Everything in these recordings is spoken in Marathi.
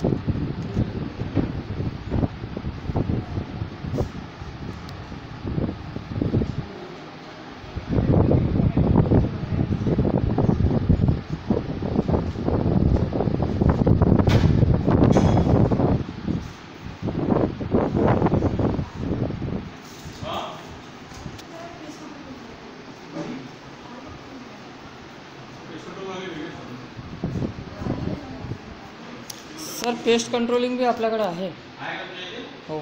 सर पेस्ट कंट्रोलिंग भी आपल्याकडे आहे. हो.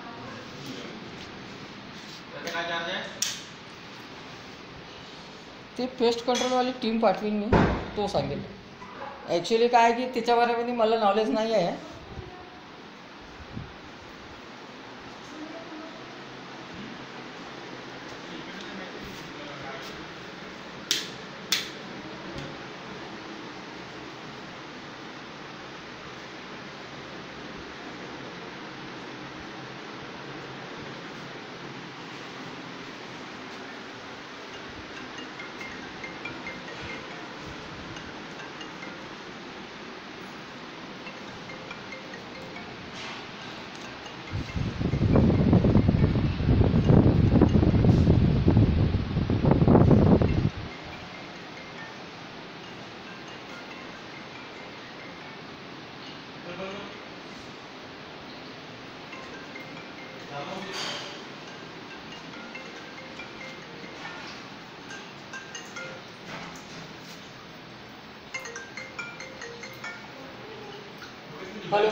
ते पेस्ट कंट्रोलवाली टीम पाठवीन मी, तो सांगेल. ॲक्च्युली काय की त्याच्या बारेमध्ये मला नॉलेज नाही आहे. Hello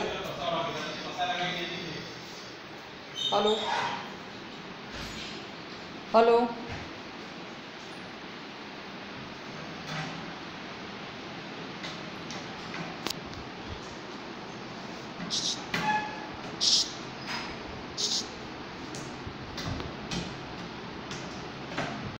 hello hello.